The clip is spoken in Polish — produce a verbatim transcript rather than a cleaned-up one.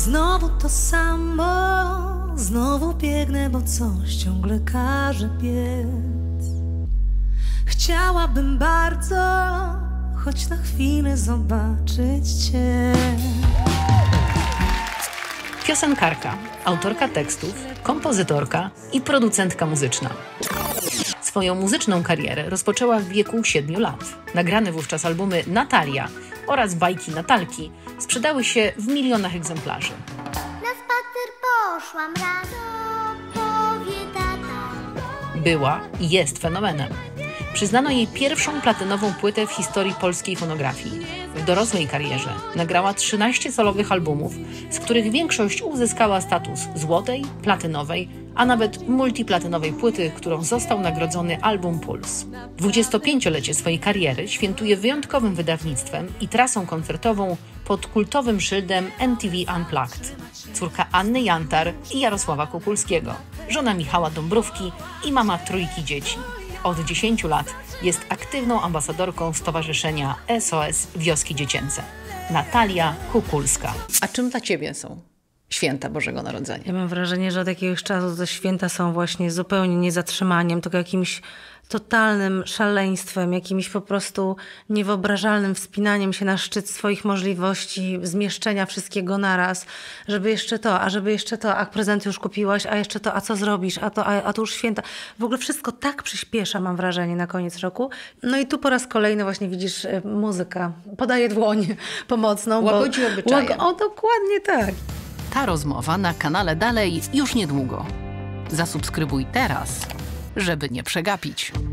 Znowu to samo, znowu biegnę, bo coś ciągle każe biec. Chciałabym bardzo, choć na chwilę zobaczyć cię. Piosenkarka, autorka tekstów, kompozytorka i producentka muzyczna. Swoją muzyczną karierę rozpoczęła w wieku siedmiu lat. Nagrane wówczas albumy Natalia oraz Bajki Natalki sprzedały się w milionach egzemplarzy. Na spacer poszłam rano, powie tata. Była i jest fenomenem. Przyznano jej pierwszą platynową płytę w historii polskiej fonografii. W dorosłej karierze nagrała trzynaście solowych albumów, z których większość uzyskała status złotej, platynowej, a nawet multiplatynowej płyty, którą został nagrodzony album Puls. dwudziestopięciolecie swojej kariery świętuje wyjątkowym wydawnictwem i trasą koncertową pod kultowym szyldem M T V Unplugged. Córka Anny Jantar i Jarosława Kukulskiego, żona Michała Dąbrówki i mama trójki dzieci. Od dziesięciu lat jest aktywną ambasadorką Stowarzyszenia S O S Wioski Dziecięce. Natalia Kukulska. A czym dla ciebie są święta Bożego Narodzenia? Ja mam wrażenie, że od jakiegoś czasu te święta są właśnie zupełnie nie zatrzymaniem, tylko jakimś totalnym szaleństwem, jakimś po prostu niewyobrażalnym wspinaniem się na szczyt swoich możliwości, zmieszczenia wszystkiego naraz, żeby jeszcze to, a żeby jeszcze to, a prezenty już kupiłaś, a jeszcze to, a co zrobisz, a to, a, a to już święta. W ogóle wszystko tak przyspiesza, mam wrażenie, na koniec roku. No i tu po raz kolejny właśnie widzisz muzyka, podaje dłoń pomocną. Łagodzi obyczaje. Łag- o, dokładnie tak. Ta rozmowa na kanale Dalej już niedługo. Zasubskrybuj teraz, żeby nie przegapić.